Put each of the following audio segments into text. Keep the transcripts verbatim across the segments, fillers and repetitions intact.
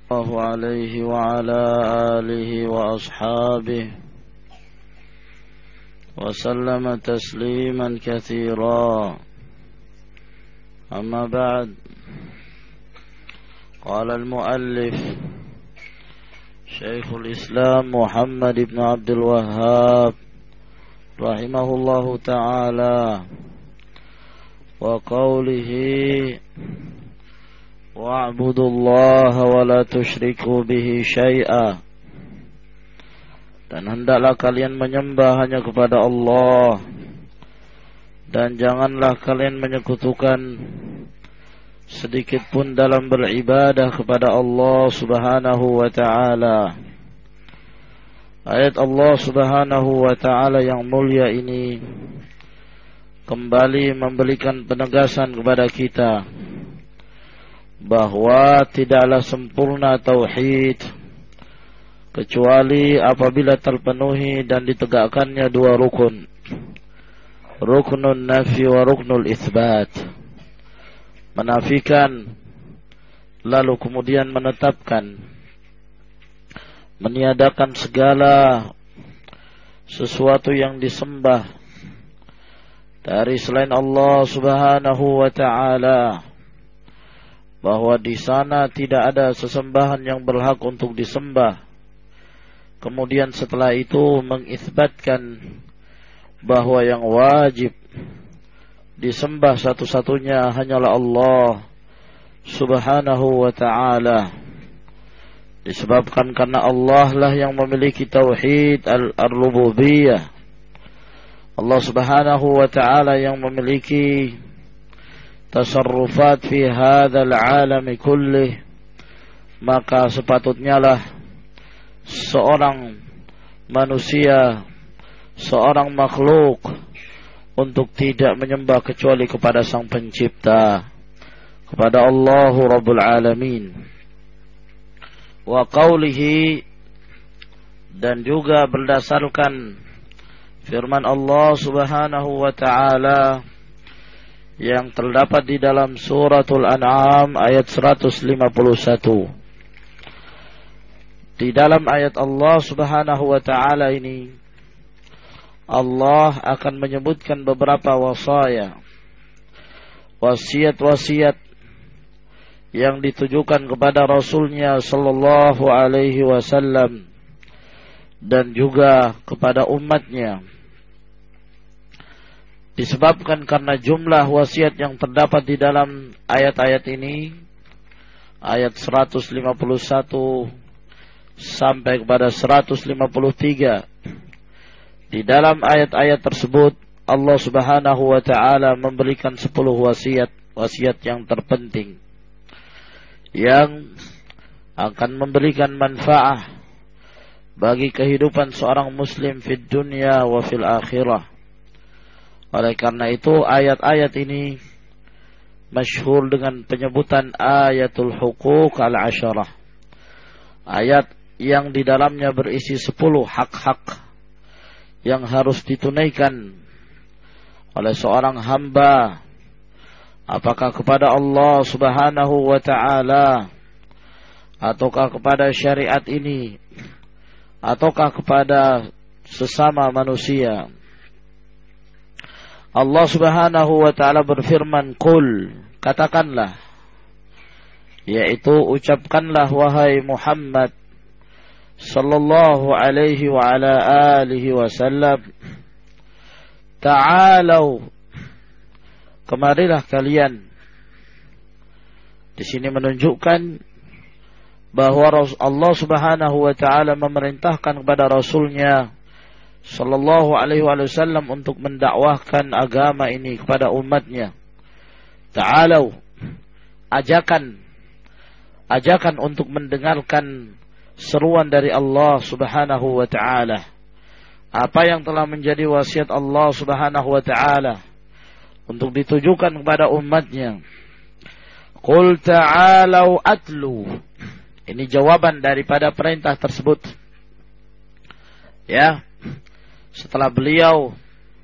الله عليه وعلى آله وأصحابه وسلم تسليما كثيرا. أما بعد، قال المؤلف شيخ الإسلام محمد بن عبد الوهاب رحمه الله تعالى وقوله wa'budu Allah wa la tusyriku bihi syai'a, dan hendaklah kalian menyembah hanya kepada Allah dan janganlah kalian menyekutukan sedikit pun dalam beribadah kepada Allah Subhanahu wa ta'ala. Ayat Allah Subhanahu wa ta'ala yang mulia ini kembali memberikan penegasan kepada kita bahwa tidaklah sempurna tauhid kecuali apabila terpenuhi dan ditegakkannya dua rukun, ruknun nafi wa ruknul itsbat, menafikan lalu kemudian menetapkan, meniadakan segala sesuatu yang disembah dari selain Allah Subhanahu wa ta'ala, bahwa di sana tidak ada sesembahan yang berhak untuk disembah. Kemudian setelah itu mengisbatkan bahwa yang wajib disembah satu-satunya hanyalah Allah Subhanahu wa ta'ala. Disebabkan karena Allah lah yang memiliki tauhid al-rububiyah. Allah Subhanahu wa ta'ala yang memiliki tasarrufat fi hadzal alami kullih, maka sepatutnya lah seorang manusia, seorang makhluk untuk tidak menyembah kecuali kepada Sang Pencipta, kepada Allahu Rabbul Alamin. Wa qawlihi, dan juga berdasarkan firman Allah Subhanahu wa ta'ala yang terdapat di dalam suratul An'am ayat seratus lima puluh satu. Di dalam ayat Allah Subhanahu wa ta'ala ini, Allah akan menyebutkan beberapa wasaya, wasiat-wasiat yang ditujukan kepada Rasulnya sallallahu alaihi wasallam dan juga kepada umatnya. Disebabkan karena jumlah wasiat yang terdapat di dalam ayat-ayat ini, ayat seratus lima puluh satu sampai kepada seratus lima puluh tiga, di dalam ayat-ayat tersebut Allah Subhanahu wa ta'ala memberikan sepuluh wasiat, wasiat yang terpenting yang akan memberikan manfaat bagi kehidupan seorang muslim fid dunya wa fil akhirah. Oleh karena itu ayat-ayat ini masyhur dengan penyebutan ayatul huquq al-asyarah, ayat yang di dalamnya berisi sepuluh hak-hak yang harus ditunaikan oleh seorang hamba, apakah kepada Allah Subhanahu wa ta'ala, ataukah kepada syariat ini, ataukah kepada sesama manusia. Allah Subhanahu wa ta'ala berfirman, qul, katakanlah, yaitu ucapkanlah wahai Muhammad sallallahu alaihi wa ala alihi wasallam, ta'alau, kemarilah kalian. Di sini menunjukkan bahwa Allah Subhanahu wa ta'ala memerintahkan kepada Rasulnya sallallahu alaihi wasallam untuk mendakwahkan agama ini kepada umatnya. Ta'alau, ajakan, ajakan untuk mendengarkan seruan dari Allah Subhanahu wa ta'ala. Apa yang telah menjadi wasiat Allah Subhanahu wa ta'ala untuk ditujukan kepada umatnya. Qul ta'alau atlu, ini jawaban daripada perintah tersebut. Ya, setelah beliau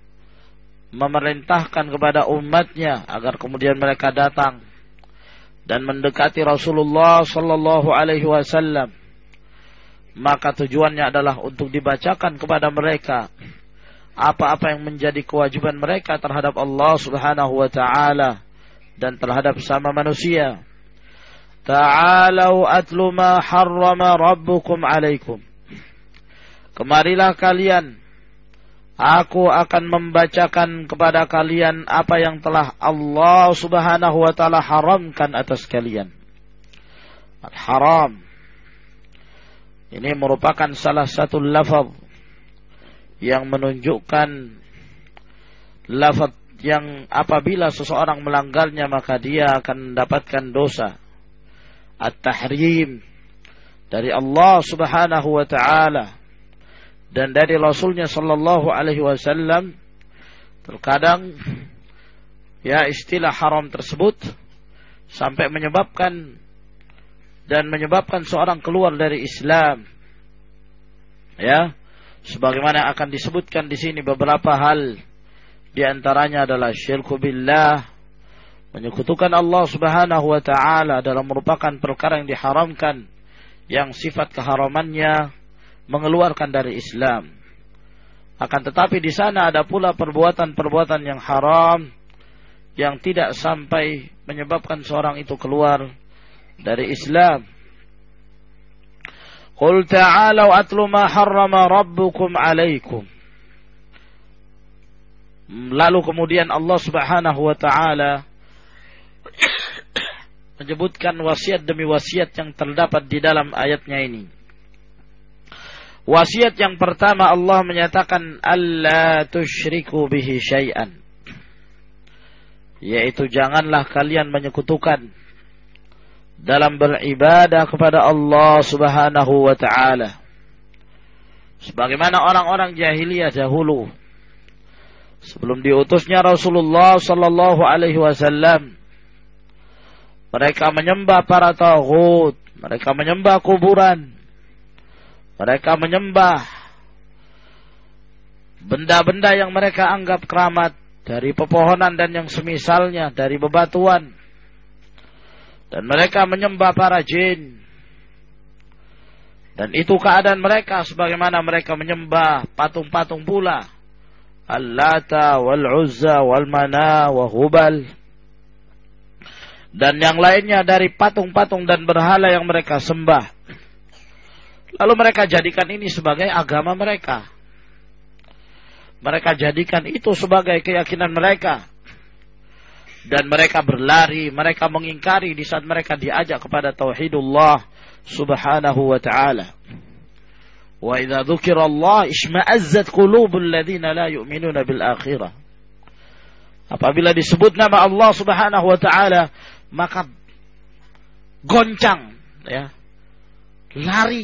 memerintahkan kepada umatnya agar kemudian mereka datang dan mendekati Rasulullah sallallahu alaihi wasallam, maka tujuannya adalah untuk dibacakan kepada mereka apa-apa yang menjadi kewajiban mereka terhadap Allah Subhanahu wa taala dan terhadap sama manusia. Ta'alau atlu ma harrama rabbukum alaikum. Kemarilah kalian, aku akan membacakan kepada kalian apa yang telah Allah Subhanahu wa taala haramkan atas kalian. Al-haram ini merupakan salah satu lafaz yang menunjukkan lafaz yang apabila seseorang melanggarnya maka dia akan mendapatkan dosa. At-tahrim dari Allah Subhanahu wa taala dan dari Rasulnya sallallahu alaihi wasallam. Terkadang ya istilah haram tersebut sampai menyebabkan dan menyebabkan seorang keluar dari Islam. Ya, sebagaimana akan disebutkan di sini beberapa hal, di antaranya adalah syirku billah, menyekutukan Allah Subhanahu wa taala dalam merupakan perkara yang diharamkan, yang sifat keharamannya mengeluarkan dari Islam. Akan tetapi di sana ada pula perbuatan-perbuatan yang haram yang tidak sampai menyebabkan seorang itu keluar dari Islam. Qul ta'alu atlu ma harrama rabbukum alaikum. Lalu kemudian Allah Subhanahu wa taala menyebutkan wasiat demi wasiat yang terdapat di dalam ayatnya ini. Wasiat yang pertama Allah menyatakan alla tusyriku bihi syai'an, yaitu janganlah kalian menyekutukan dalam beribadah kepada Allah Subhanahu wa taala. Sebagaimana orang-orang jahiliyah dahulu sebelum diutusnya Rasulullah sallallahu alaihi wasallam, mereka menyembah para taghut, mereka menyembah kuburan, mereka menyembah benda-benda yang mereka anggap keramat dari pepohonan dan yang semisalnya, dari bebatuan. Dan mereka menyembah para jin. Dan itu keadaan mereka sebagaimana mereka menyembah patung-patung pula. Al-Lata wal-Uzza wal-Mana wa Hubal. Dan yang lainnya dari patung-patung dan berhala yang mereka sembah. Lalu mereka jadikan ini sebagai agama mereka. Mereka jadikan itu sebagai keyakinan mereka. Dan mereka berlari, mereka mengingkari di saat mereka diajak kepada tauhidullah subhanahu wa ta'ala. Wa idza dzukira Allah isma'azzat qulubul ladzina la yu'minuna bil akhirah. Apabila disebut nama Allah subhanahu wa ta'ala, maka goncang, ya, lari,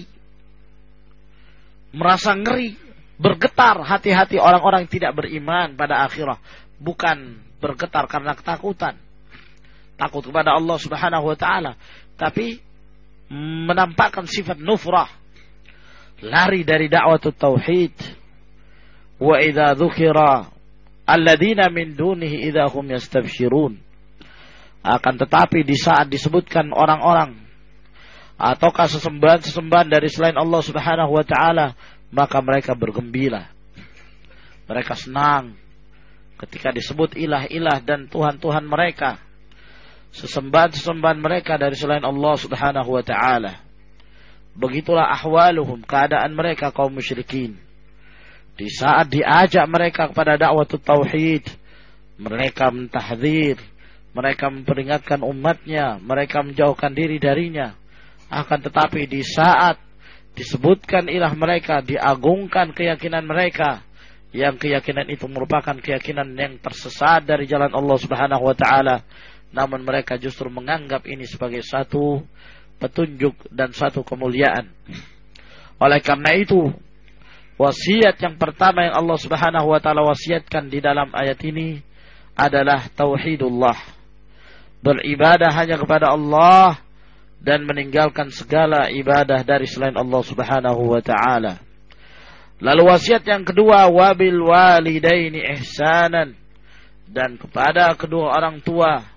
merasa ngeri, bergetar hati-hati orang-orang yang tidak beriman pada akhirah. Bukan bergetar karena ketakutan, takut kepada Allah subhanahu wa ta'ala, tapi menampakkan sifat nufrah, lari dari da'watut tauhid. Wa idza dzukira alladzina min dunihi idza hum yastabshirun. Akan tetapi di saat disebutkan orang-orang ataukah sesembahan-sesembahan dari selain Allah subhanahu wa ta'ala, maka mereka bergembira, mereka senang ketika disebut ilah-ilah dan Tuhan-Tuhan mereka, sesembahan-sesembahan mereka dari selain Allah subhanahu wa ta'ala. Begitulah ahwaluhum, keadaan mereka kaum musyrikin. Di saat diajak mereka kepada dakwah tauhid, mereka mentahdzir, mereka memperingatkan umatnya, mereka menjauhkan diri darinya. Akan tetapi di saat disebutkan ilah mereka, diagungkan keyakinan mereka, yang keyakinan itu merupakan keyakinan yang tersesat dari jalan Allah subhanahu wa ta'ala, namun mereka justru menganggap ini sebagai satu petunjuk dan satu kemuliaan. Oleh karena itu, wasiat yang pertama yang Allah subhanahu wa ta'ala wasiatkan di dalam ayat ini adalah tauhidullah, beribadah hanya kepada Allah dan meninggalkan segala ibadah dari selain Allah subhanahu wa ta'ala. Lalu wasiat yang kedua, wabil walidaini ihsanan, dan kepada kedua orang tua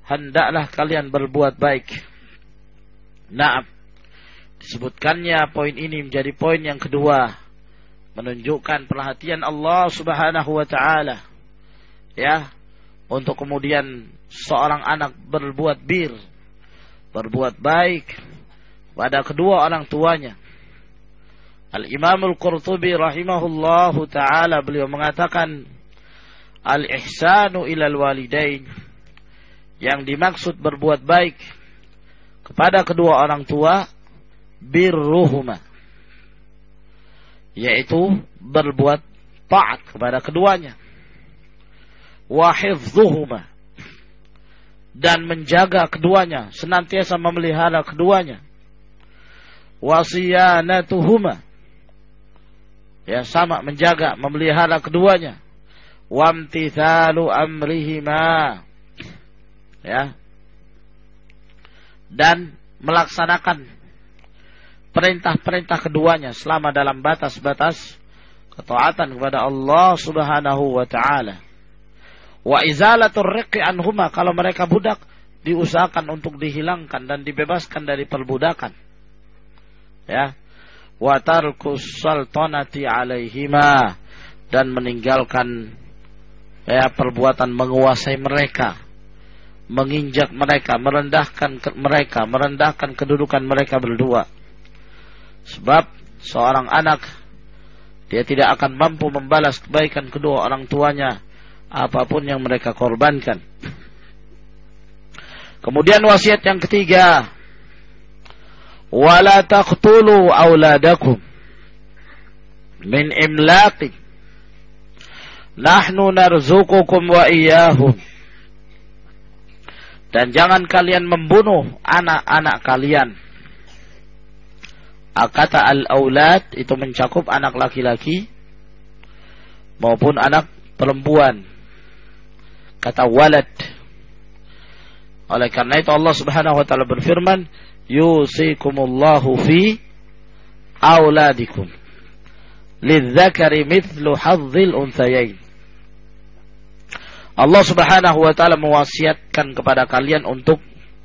hendaklah kalian berbuat baik. Nah, disebutkannya poin ini menjadi poin yang kedua, menunjukkan perhatian Allah Subhanahu wa taala, ya, untuk kemudian seorang anak berbuat bir, berbuat baik pada kedua orang tuanya. Al-Imam Al-Qurtubi rahimahullahu taala beliau mengatakan, al-ihsanu ilal walidain, yang dimaksud berbuat baik kepada kedua orang tua, birruhuma, yaitu berbuat taat kepada keduanya, wa hifdhuhuma, dan menjaga keduanya, senantiasa memelihara keduanya, wa siyanatuhuma, ya sama menjaga, memelihara keduanya, wa imtithalu amrihima, ya, dan melaksanakan perintah-perintah keduanya selama dalam batas-batas ketaatan kepada Allah Subhanahu wa taala. Wa izalatur riqi anhuma, kalau mereka budak diusahakan untuk dihilangkan dan dibebaskan dari perbudakan. Ya. Wa tarkus sultanati alaihima, dan meninggalkan ya perbuatan menguasai mereka, menginjak mereka, merendahkan mereka, merendahkan kedudukan mereka berdua. Sebab seorang anak, dia tidak akan mampu membalas kebaikan kedua orang tuanya apapun yang mereka korbankan. Kemudian wasiat yang ketiga, wala taqtulu auladakum min imlaqi nahnu narzuqukum wa iyyahum, dan jangan kalian membunuh anak-anak kalian. Kata al-aulad itu mencakup anak laki-laki maupun anak perempuan. Kata walad. Oleh karena itu Allah Subhanahu wa taala berfirman, yusikumullahu fi auladikum lidzakari mithlu hadzil unthayain. Allah Subhanahu wa taala mewasiatkan kepada kalian untuk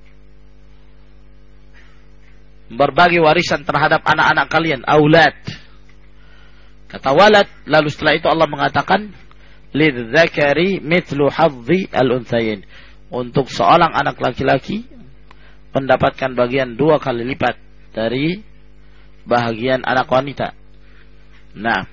berbagi warisan terhadap anak-anak kalian, aulad. Kata walad, lalu setelah itu Allah mengatakan lidzakari mithlu hadzi al-unthayain, untuk seorang anak laki-laki mendapatkan bagian dua kali lipat dari bahagian anak wanita. Nah,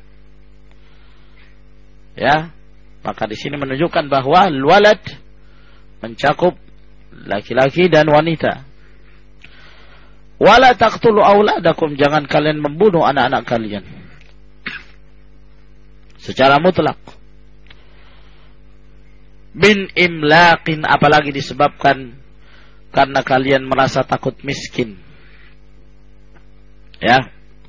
ya, maka di sini menunjukkan bahwa walad mencakup laki-laki dan wanita. Wala taqtulu auladakum, jangan kalian membunuh anak-anak kalian secara mutlak. Bin imlaqin, apalagi disebabkan karena kalian merasa takut miskin. Ya.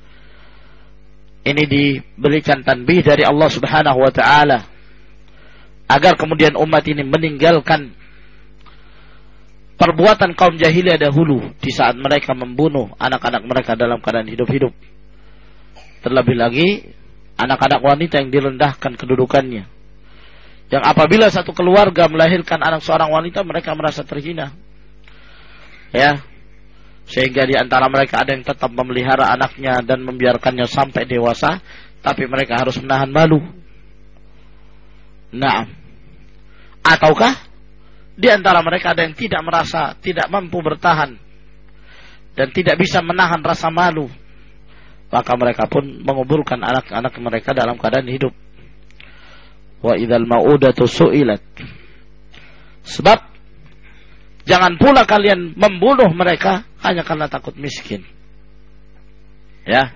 Ini diberikan tanbih dari Allah Subhanahu wa taala agar kemudian umat ini meninggalkan perbuatan kaum jahiliyah dahulu di saat mereka membunuh anak-anak mereka dalam keadaan hidup-hidup. Terlebih lagi anak-anak wanita yang direndahkan kedudukannya, yang apabila satu keluarga melahirkan anak seorang wanita, mereka merasa terhina, ya, sehingga di antara mereka ada yang tetap memelihara anaknya dan membiarkannya sampai dewasa, tapi mereka harus menahan malu. Nah, ataukah di antara mereka ada yang tidak merasa, tidak mampu bertahan dan tidak bisa menahan rasa malu, maka mereka pun menguburkan anak-anak mereka dalam keadaan hidup. Wa idzal mau'udatu su'ilat. Sebab jangan pula kalian membunuh mereka hanya karena takut miskin. Ya.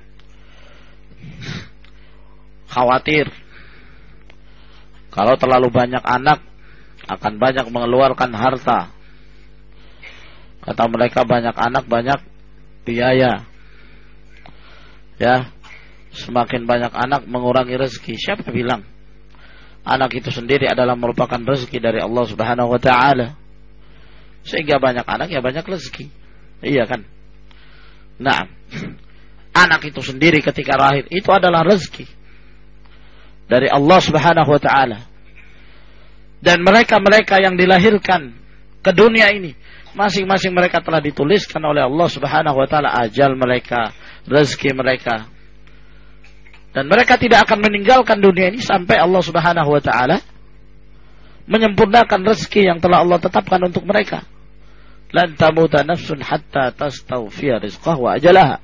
Khawatir kalau terlalu banyak anak akan banyak mengeluarkan harta. Kata mereka, banyak anak banyak biaya. Ya, semakin banyak anak mengurangi rezeki. Siapa bilang anak itu sendiri adalah merupakan rezeki dari Allah Subhanahu wa taala? Sehingga banyak anak ya banyak rezeki. Iya kan? Nah, anak itu sendiri ketika lahir itu adalah rezeki dari Allah Subhanahu wa taala. Dan mereka-mereka yang dilahirkan ke dunia ini. Masing-masing mereka telah dituliskan oleh Allah Subhanahu wa taala ajal mereka, rezeki mereka. Dan mereka tidak akan meninggalkan dunia ini sampai Allah Subhanahu wa taala menyempurnakan rezeki yang telah Allah tetapkan untuk mereka. Lan tamuta nafsun hatta tastawfiya rizqaha wa ajalaha.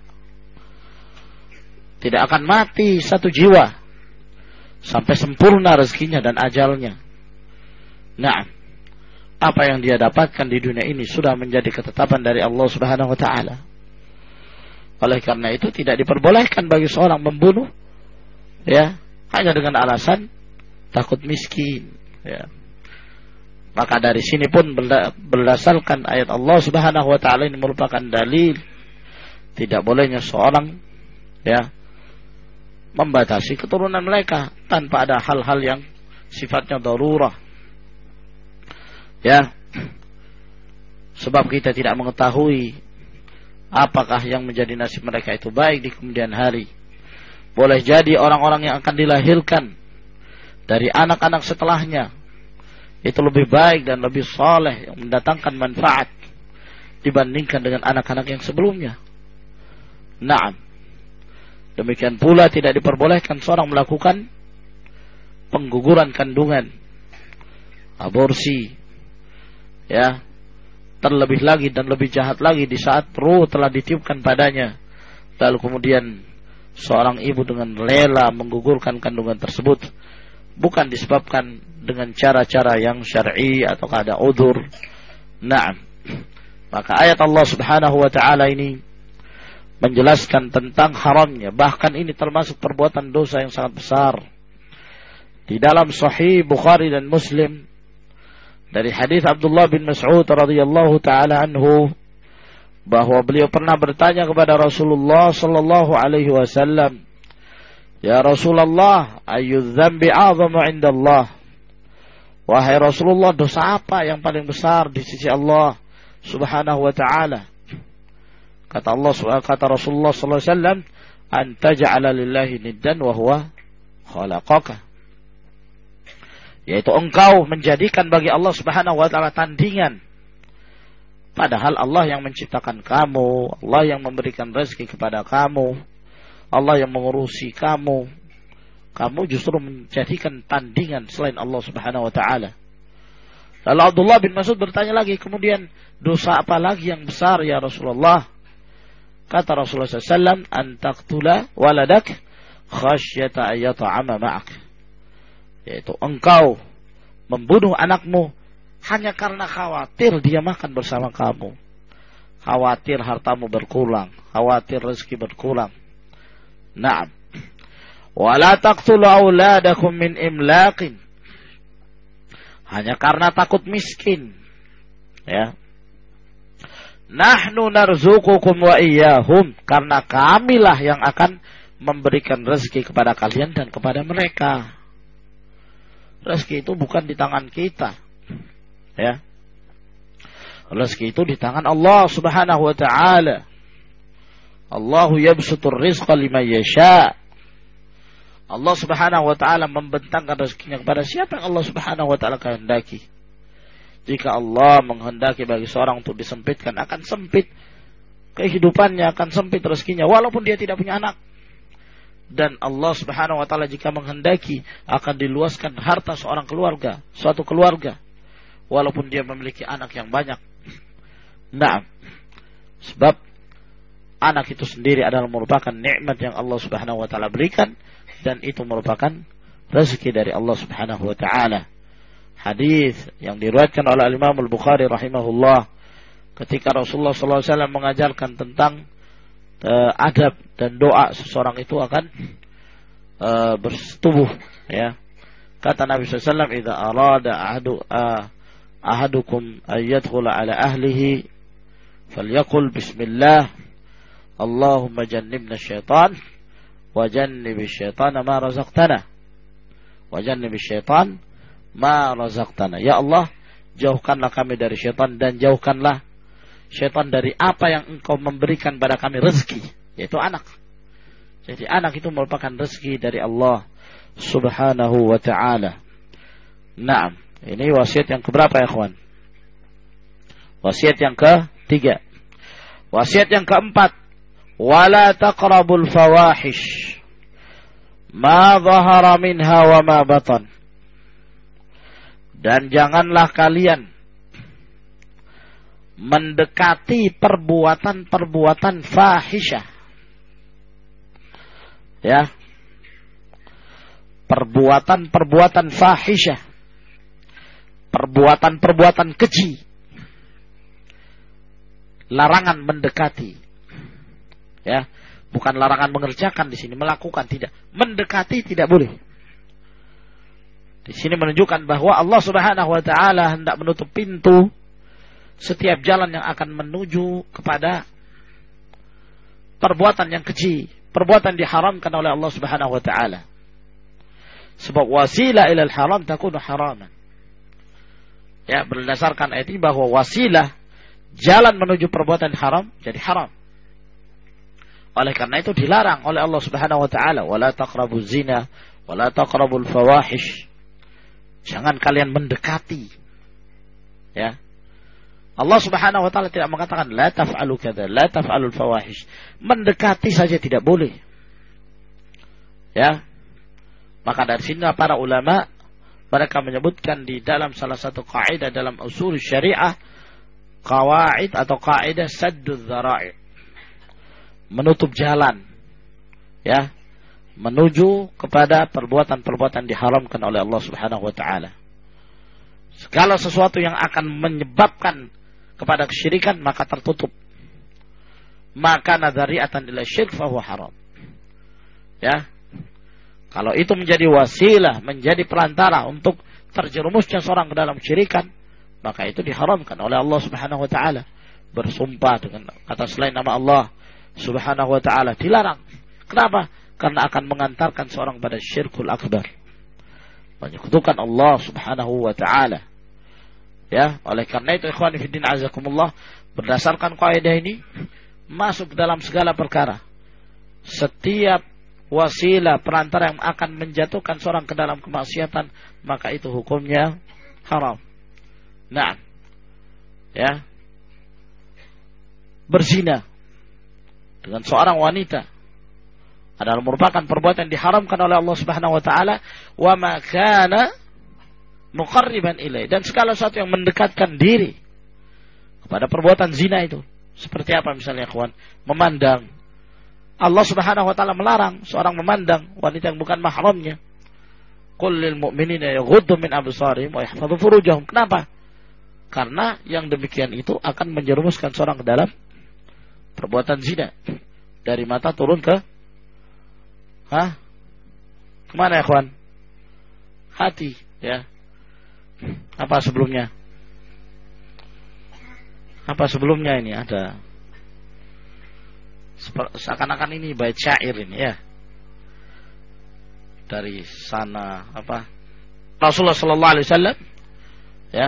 Tidak akan mati satu jiwa sampai sempurna rezekinya dan ajalnya. Nah, apa yang dia dapatkan di dunia ini sudah menjadi ketetapan dari Allah Subhanahu wa taala. Oleh karena itu tidak diperbolehkan bagi seorang membunuh, ya, hanya dengan alasan takut miskin, ya. Maka dari sini pun berdasarkan ayat Allah Subhanahu wa taala ini merupakan dalil tidak bolehnya seorang, ya, membatasi keturunan mereka tanpa ada hal-hal yang sifatnya darurah. Ya, sebab kita tidak mengetahui apakah yang menjadi nasib mereka itu baik di kemudian hari. Boleh jadi orang-orang yang akan dilahirkan dari anak-anak setelahnya itu lebih baik dan lebih saleh, yang mendatangkan manfaat dibandingkan dengan anak-anak yang sebelumnya. Naam. Demikian pula tidak diperbolehkan seorang melakukan pengguguran kandungan, aborsi, ya, terlebih lagi dan lebih jahat lagi di saat ruh telah ditiupkan padanya, lalu kemudian seorang ibu dengan rela menggugurkan kandungan tersebut, bukan disebabkan dengan cara-cara yang syar'i atau ada udzur. Nah, maka ayat Allah Subhanahu wa taala ini menjelaskan tentang haramnya, bahkan ini termasuk perbuatan dosa yang sangat besar. Di dalam Sahih Bukhari dan Muslim dari hadis Abdullah bin Mas'ud radhiyallahu taala anhu, bahwa beliau pernah bertanya kepada Rasulullah sallallahu alaihi wasallam, "Ya Rasulullah, ayyu dzambi 'azamu 'inda Allah?" Wahai Rasulullah, dosa apa yang paling besar di sisi Allah Subhanahu wa taala? Kata Allah, kata Rasulullah sallallahu alaihi wasallam, "An taj'ala lillahi niddan wa huwa khalaqaka." Yaitu engkau menjadikan bagi Allah Subhanahu wa taala tandingan, padahal Allah yang menciptakan kamu, Allah yang memberikan rezeki kepada kamu, Allah yang mengurusi kamu. Kamu justru menjadikan tandingan selain Allah Subhanahu wa taala. Lalu Abdullah bin Mas'ud bertanya lagi, kemudian dosa apa lagi yang besar ya Rasulullah? Kata Rasulullah sallallahu alaihi wasallam, "An taqtula waladak khasyata ayyata'ama ma'ak." Yaitu engkau membunuh anakmu hanya karena khawatir dia makan bersama kamu, khawatir hartamu berkurang, khawatir rezeki berkurang. Naam. Wala taqtulu auladakum min imlaqin, hanya karena takut miskin, ya. Nahnu narzuqukum wa iyyahum, karena kamilah yang akan memberikan rezeki kepada kalian dan kepada mereka. Rezeki itu bukan di tangan kita, ya. Rezeki itu di tangan Allah Subhanahu wa taala. Allahu yabsutur rizqa liman yasha. Allah Subhanahu wa taala membentangkan rezekinya kepada siapa yang Allah Subhanahu wa taala kehendaki. Jika Allah menghendaki bagi seorang untuk disempitkan, akan sempit kehidupannya, akan sempit rezekinya walaupun dia tidak punya anak. Dan Allah Subhanahu wa taala jika menghendaki akan diluaskan harta seorang keluarga, suatu keluarga, walaupun dia memiliki anak yang banyak. Nah, sebab anak itu sendiri adalah merupakan nikmat yang Allah Subhanahu wa taala berikan, dan itu merupakan rezeki dari Allah Subhanahu wa taala. Hadis yang diriwayatkan oleh Imam Al-Bukhari rahimahullah, ketika Rasulullah sallallahu alaihi wasallam mengajarkan tentang uh, adab dan doa seseorang itu akan uh, bersetubuh, ya. Kata Nabi sallallahu alaihi wasallam, "Idza arada ahadu uh, ahadukum an yadkhula ala ahlihi falyaqul bismillah, Allahumma jannibna syaitan wa jannibish syaitana ma razaqtana wa jannibish syaitan ma razaqtana." Ya Allah, jauhkanlah kami dari syaitan dan jauhkanlah syaitan dari apa yang engkau memberikan pada kami rezeki, yaitu anak. Jadi anak itu merupakan rezeki dari Allah Subhanahu wa ta'ala. Naam, ini wasiat yang keberapa ya kawan? Wasiat yang ketiga. Wasiat yang keempat, wala taqrabul fawahish ma dhahara minha wa ma batan. Dan janganlah kalian mendekati perbuatan-perbuatan fahisyah. Ya. Perbuatan-perbuatan fahisyah. Perbuatan-perbuatan keji. Larangan mendekati. Ya, bukan larangan mengerjakan di sini, melakukan tidak. Mendekati tidak boleh. Di sini menunjukkan bahwa Allah Subhanahu wa taala hendak menutup pintu setiap jalan yang akan menuju kepada perbuatan yang keji, perbuatan diharamkan oleh Allah Subhanahu wa taala. Sebab wasilah ilal haram takunu haraman. Ya, berdasarkan ayat ini bahwa wasilah jalan menuju perbuatan haram jadi haram. Oleh karena itu dilarang oleh Allah Subhanahu wa taala, wala taqrabuz zina, wala taqrabul fawahish. Jangan kalian mendekati. Ya. Allah Subhanahu wa taala tidak mengatakan la taf'alu kadza, la taf'alul fawahish. Mendekati saja tidak boleh. Ya. Maka dari sini para ulama mereka menyebutkan di dalam salah satu kaidah dalam usul syariah, qawaid atau kaidah sadduz dzara'i. Menutup jalan. Ya. Menuju kepada perbuatan-perbuatan diharamkan oleh Allah Subhanahu wa taala. Segala sesuatu yang akan menyebabkan kepada kesyirikan maka tertutup. Maka nadhari'atan ila syirk fa huwa haram. Ya. Kalau itu menjadi wasilah, menjadi perantara untuk terjerumusnya seorang ke dalam kesyirikan, maka itu diharamkan oleh Allah Subhanahu wa taala. Bersumpah dengan atas selain nama Allah Subhanahu wa taala dilarang. Kenapa? Karena akan mengantarkan seorang pada syirkul akbar. Menyekutukan Allah Subhanahu wa taala. Ya, oleh karena itu ikhwan fillah azakumullah, berdasarkan kaidah ini masuk dalam segala perkara. Setiap wasilah perantara yang akan menjatuhkan seorang ke dalam kemaksiatan, maka itu hukumnya haram. Nah, ya. Berzina dengan seorang wanita adalah merupakan perbuatan yang diharamkan oleh Allah Subhanahu wa taala, wa ma kana muqarriban ilai, dan segala sesuatu yang mendekatkan diri kepada perbuatan zina itu. Seperti apa misalnya kawan? Memandang. Allah Subhanahu wa taala melarang seorang memandang wanita yang bukan mahramnya. Qul lil mu'minina yaghuddu min absarihim wa yahfadhu furujahum. Kenapa? Karena yang demikian itu akan menjerumuskan seorang ke dalam perbuatan zina. Dari mata turun ke Hah? Kemana ya kawan? Hati, ya. Apa sebelumnya? Apa sebelumnya ini ada? Seakan-akan ini bait syair ini ya. Dari sana apa? Rasulullah sallallahu alaihi wasallam ya.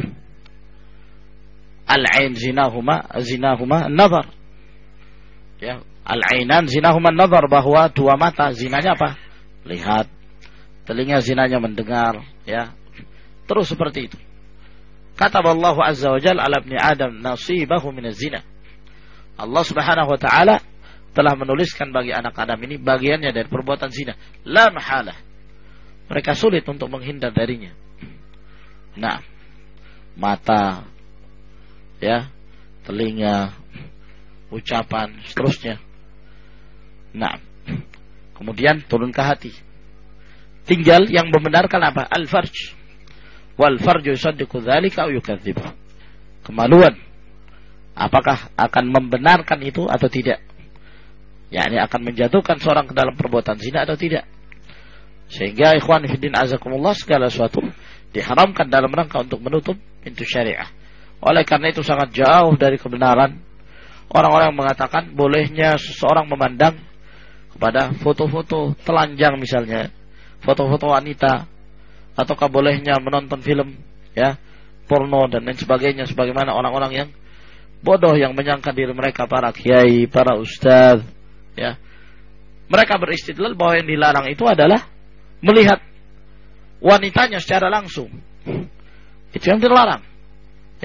Al-ain zinahuma zinahuma an-nazar. Ya. Al-ainan zinahuma an-nazar, bahwa dua mata zinanya apa? Lihat. Telinga zinanya mendengar, ya. Terus seperti itu. Kata Allah Azza wa Jalla ala ibni Adam nasibahu minaz zina. Allah Subhanahu wa taala telah menuliskan bagi anak Adam ini bagiannya dari perbuatan zina. La mahalah. Mereka sulit untuk menghindar darinya. Nah, mata, ya, telinga, ucapan, seterusnya. Nah, kemudian turun ke hati. Tinggal yang membenarkan apa? Al-farj. Wal farju yusaddiqu dzalika aw yukadzibu. Kemaluan. Apakah akan membenarkan itu atau tidak? yakni akan menjatuhkan seorang ke dalam perbuatan zina atau tidak. Sehingga ikhwan fillah azakumullah, segala sesuatu diharamkan dalam rangka untuk menutup pintu syariah. Oleh karena itu sangat jauh dari kebenaran orang-orang yang mengatakan bolehnya seseorang memandang kepada foto-foto telanjang misalnya, foto-foto wanita, ataukah bolehnya menonton film ya, porno dan lain sebagainya, sebagaimana orang-orang yang bodoh yang menyangka diri mereka para kiai, para ustadz ya. Mereka beristidlal bahwa yang dilarang itu adalah melihat wanitanya secara langsung. Itu yang dilarang. Ya.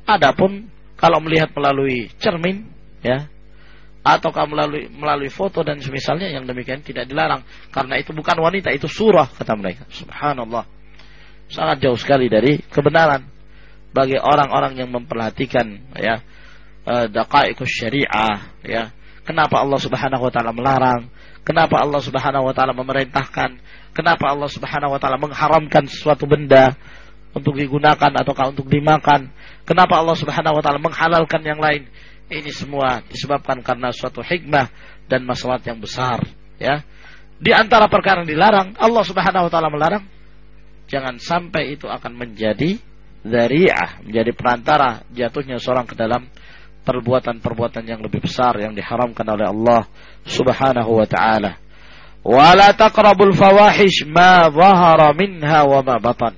Adapun kalau melihat melalui cermin, ya, ataukah melalui melalui foto dan semisalnya, yang demikian tidak dilarang, karena itu bukan wanita, itu surah, kata mereka. Subhanallah, sangat jauh sekali dari kebenaran bagi orang-orang yang memperhatikan, ya, daqaiqus syariah, ya. Kenapa Allah Subhanahu wa taala melarang? Kenapa Allah Subhanahu wa taala memerintahkan? Kenapa Allah Subhanahu wa taala mengharamkan sesuatu benda untuk digunakan ataukah untuk dimakan? Kenapa Allah Subhanahu wa taala menghalalkan yang lain? Ini semua disebabkan karena suatu hikmah dan maslahat yang besar, ya. Di antara perkara yang dilarang, Allah Subhanahu wa taala melarang, jangan sampai itu akan menjadi dzari'ah, menjadi perantara jatuhnya seorang ke dalam perbuatan-perbuatan yang lebih besar yang diharamkan oleh Allah Subhanahu wa taala. Wa la taqrabul fawahish ma dhahara minha wa ma batan.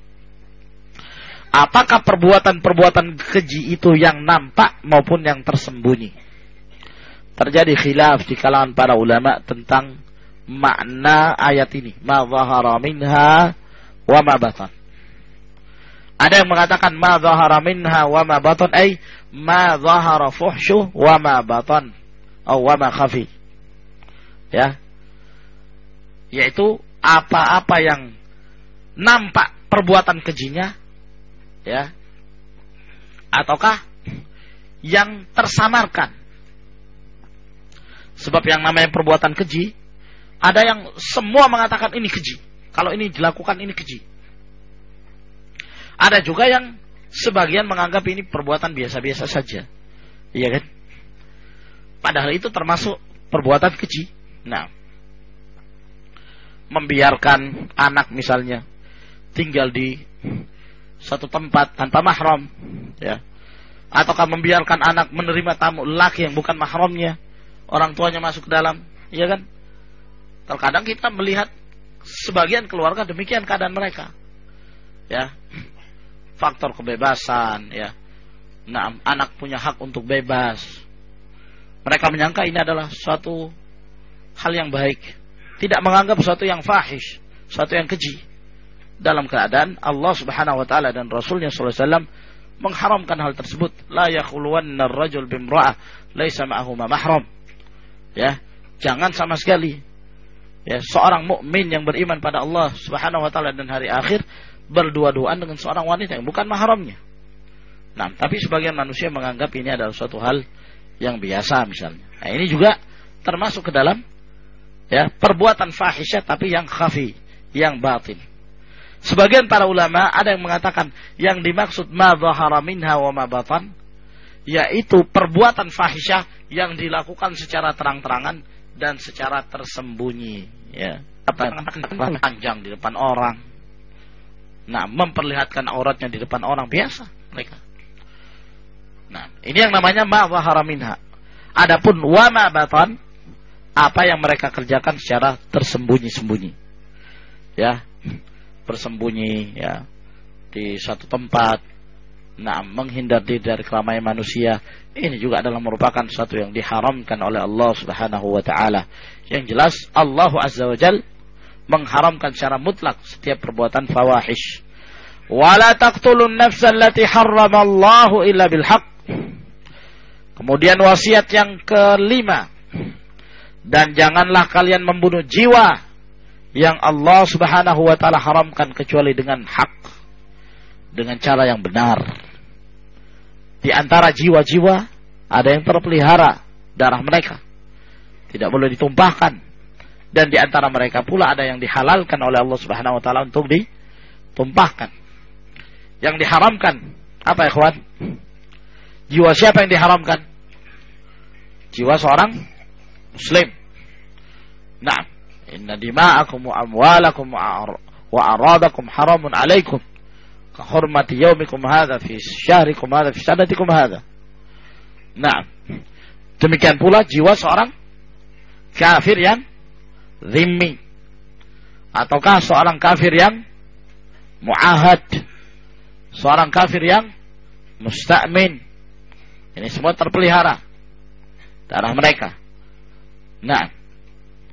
Apakah perbuatan-perbuatan keji itu yang nampak maupun yang tersembunyi? Terjadi khilaf di kalangan para ulama tentang makna ayat ini, ma dhahara minha wa ma batan. Ada yang mengatakan ma dhahara minha wa ma batan, ay ma dhahara fuhsyu wa ma batan, atau wa ma khafi. Ya. Yaitu apa-apa yang nampak perbuatan kejinya, ya, ataukah yang tersamarkan. Sebab yang namanya perbuatan keji, ada yang semua mengatakan ini keji, kalau ini dilakukan ini keji. Ada juga yang sebagian menganggap ini perbuatan biasa-biasa saja, iya kan? Padahal itu termasuk perbuatan keji. Nah, membiarkan anak misalnya tinggal di satu tempat tanpa mahram, ya, ataukah membiarkan anak menerima tamu laki yang bukan mahramnya, orang tuanya masuk ke dalam, ya kan? Terkadang kita melihat sebagian keluarga demikian keadaan mereka, ya, faktor kebebasan, ya. Nah, anak punya hak untuk bebas. Mereka menyangka ini adalah suatu hal yang baik, tidak menganggap suatu yang fahish, suatu yang keji. Dalam keadaan Allah Subhanahu wa taala dan Rasulnya sallallahu alaihi wasallam mengharamkan hal tersebut. La yakhluwanna ar-rajul bimra'ah laisa ma'ahu mahram. Ya, jangan sama sekali, ya, seorang mukmin yang beriman pada Allah Subhanahu wa taala dan hari akhir berdua-duaan dengan seorang wanita yang bukan mahramnya. Nah, tapi sebagian manusia menganggap ini adalah suatu hal yang biasa misalnya. Nah, ini juga termasuk ke dalam, ya, perbuatan fahisyah tapi yang khafi, yang batin. Sebagian para ulama ada yang mengatakan yang dimaksud ma dhahara minha wa ma batan, yaitu perbuatan fahisyah yang dilakukan secara terang-terangan dan secara tersembunyi, ya. Panjang di depan orang. Nah, memperlihatkan auratnya di depan orang biasa mereka. Nah, ini yang namanya ma dhahara minha. Adapun wa ma batan, apa yang mereka kerjakan secara tersembunyi-sembunyi, ya, bersembunyi, ya, di satu tempat, nah, menghindar diri dari keramaian manusia. Ini juga adalah merupakan sesuatu yang diharamkan oleh Allah Subhanahu wa taala. Yang jelas Allah Azza wa Jalla mengharamkan secara mutlak setiap perbuatan fawahish. Wala taqtulun nafsal lati harramallahu illa bil haqq. Kemudian wasiat yang kelima, dan janganlah kalian membunuh jiwa yang Allah Subhanahu wa taala haramkan kecuali dengan hak, dengan cara yang benar. Di antara jiwa-jiwa ada yang terpelihara darah mereka, tidak boleh ditumpahkan, dan di antara mereka pula ada yang dihalalkan oleh Allah Subhanahu wa taala untuk ditumpahkan. Yang diharamkan apa, ikhwan? Jiwa siapa yang diharamkan? Jiwa seorang muslim. Nah, inna dima'akum wa amwalakum wa aradakum haramun alaikum ka hurmati yaumikum hadha fi syahrikum hadha fi sanatikum hadha. Nah, demikian pula jiwa seorang kafir yang zimmi, ataukah seorang kafir yang muahad, seorang kafir yang musta'min. Ini semua terpelihara darah mereka. Nah,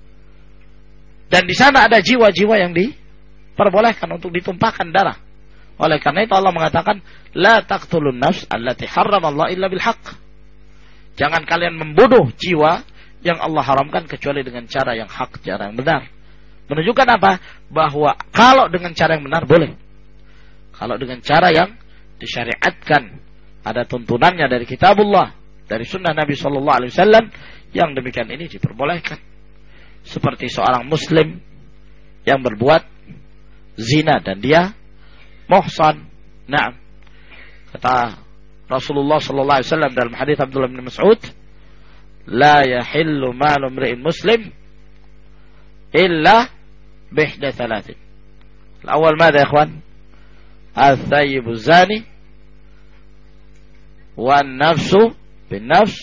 dan di sana ada jiwa-jiwa yang diperbolehkan untuk ditumpahkan darah Oleh karena itu Allah mengatakan, la taqtulun nafs allati harramallahu illa bil haqq. Jangan kalian membunuh jiwa yang Allah haramkan kecuali dengan cara yang hak, cara yang benar. Menunjukkan apa? Bahwa kalau dengan cara yang benar boleh. Kalau dengan cara yang disyariatkan, ada tuntunannya dari kitabullah, dari sunnah Nabi sallallahu alaihi wasallam, yang demikian ini diperbolehkan. Seperti seorang muslim yang berbuat zina dan dia muhsan. Nah, kata Rasulullah sallallahu alaihi wasallam dalam hadis Abdullah bin Mas'ud, la yahillu malu imri'in muslim illa bihda thalathin. Al-awwal madha ya ikhwan? Al-thayyibu zani wa an-nafsu bin-nafs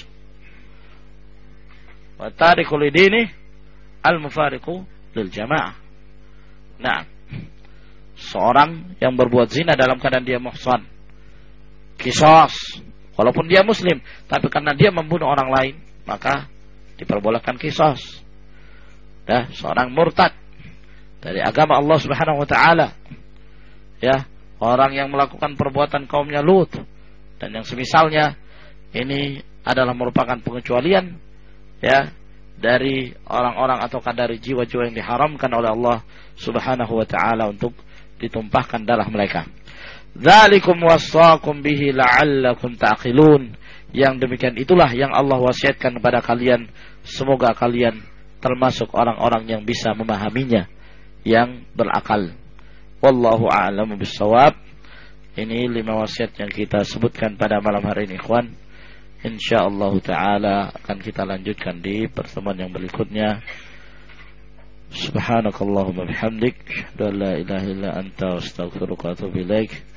wa tariku lidini al-mufariqu lil jamaah. Nah, seorang yang berbuat zina dalam keadaan dia muhsan, qisas, walaupun dia muslim, tapi karena dia membunuh orang lain, maka diperbolehkan qisas. Dah, seorang murtad dari agama Allah Subhanahu wa taala, ya, orang yang melakukan perbuatan kaumnya Lut dan yang semisalnya, ini adalah merupakan pengecualian, ya, dari orang-orang ataukah dari jiwa-jiwa yang diharamkan oleh Allah Subhanahu wa taala untuk ditumpahkan darah mereka. Dzalikum wasaqum bihi la'allakum ta'qilun. Yang demikian itulah yang Allah wasiatkan kepada kalian, semoga kalian termasuk orang-orang yang bisa memahaminya, yang berakal. Wallahu a'lamu bissawab. Ini lima wasiat yang kita sebutkan pada malam hari ini, ikhwan. Insyaallah taala akan kita lanjutkan di pertemuan yang berikutnya. Subhanakallahumma bihamdik, asyhadu an la ilaha illa anta, astaghfiruka wa atubu ilaik.